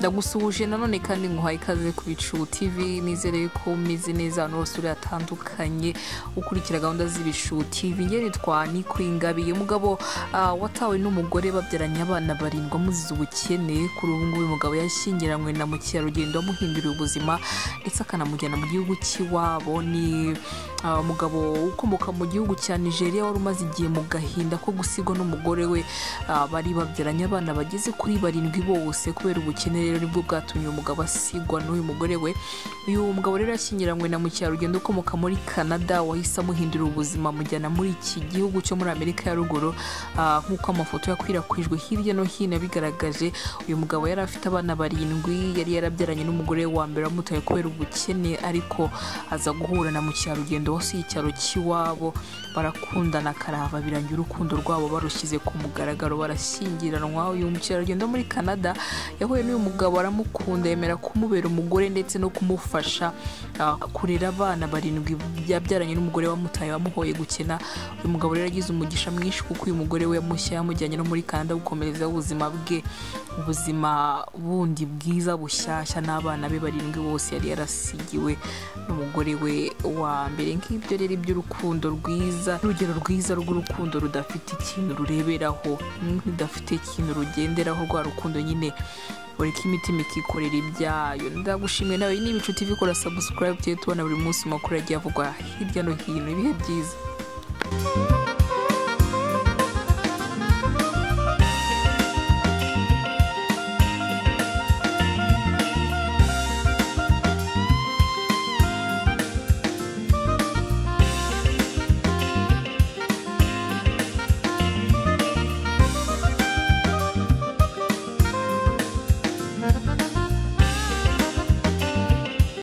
ndagusuhuje nanone kandi nguhaye ikaze ku Bicu TV. Nizere ko umeze neza no suri atandukanye ukurikira gahunda z'Ibicu TV. Nge nitwa Niko Ingabiye, umugabo watawe n'umugore babyaranye abana barindwa muzize ubukene. Kuri ubu ngubu umugabo yashyingiranywe na mukerarugendo amuhinduriye ubuzima ndetse akanamujyana mu gihugu cy'iwabo. Ni umugabo ukomoka mu gihugu cya Nigeria wari umaze igihe mu gahinda ko gusigwa n'umugore we. Bari babyaranye abana bageze kuri 7 bose. Kubera ubukene rero nibwo bwatumye umugabo asigwa n'uyu mugore we. Uyu mugabo rero yashyingiranywe na mukerarugendo ukomoka muri Canada wahise amuhindura ubuzima amujyana muri iki gihugu cyo muri Amerika ya ruguru. Nk'uko amafoto yakwirakwijwe hirya no hino bigaragaje, uyu mugabo yari afite abana 7 yari yarabyaranye n'umugore wa mbere amutaye kubera ubukene, ariko aza guhura na mukerarugendo wasuye icyaro cy'iwabo. Barakundana karava birangira urukundo rwabo barushyize ku mugaragaro, barashyingiranwa. Uyu mukerarugendo muri Canada yahuye n'uyu mugabo aramukunda, yemera kumubera umugore ndetse no kumufasha kurera abana 7 yabyaranye n'umugore wamutaye wamuhoye gukena. Uyu mugabo rero yagize umugisha mwinshi kuko uyu mugore we yamujyanye no muri Canada gukomereza ubuzima bwe, ubuzima bundi bwiza bushyashya, n'abana be 7 bose yari yarasigiwe n'umugore we wa mbere. Nk'ibyo rero iby'urukundo rwiza, urugero rwiza rw'urukundo rudafite ikintu rureberaho, rudafite ikintu rugenderaho, rwa rukundo nyine ureka imitima ikikorera ibyayo. Ndagushimiye nawe. Ni Ibicu TV, kora subscribe tubona buri munsi makuru agiye avugwa hirya no hino. Ibihe byiza.